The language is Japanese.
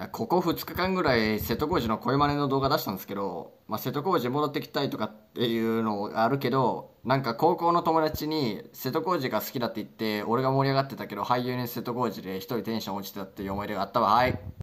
や、ここ2日間ぐらい瀬戸康史の声真似の動画出したんですけど、瀬戸康史戻ってきたいとかっていうのあるけど、なんか高校の友達に瀬戸康史が好きだって言って、俺が盛り上がってたけど、俳優に瀬戸康史で一人テンション落ちてたっていう思い出があったわ。はい。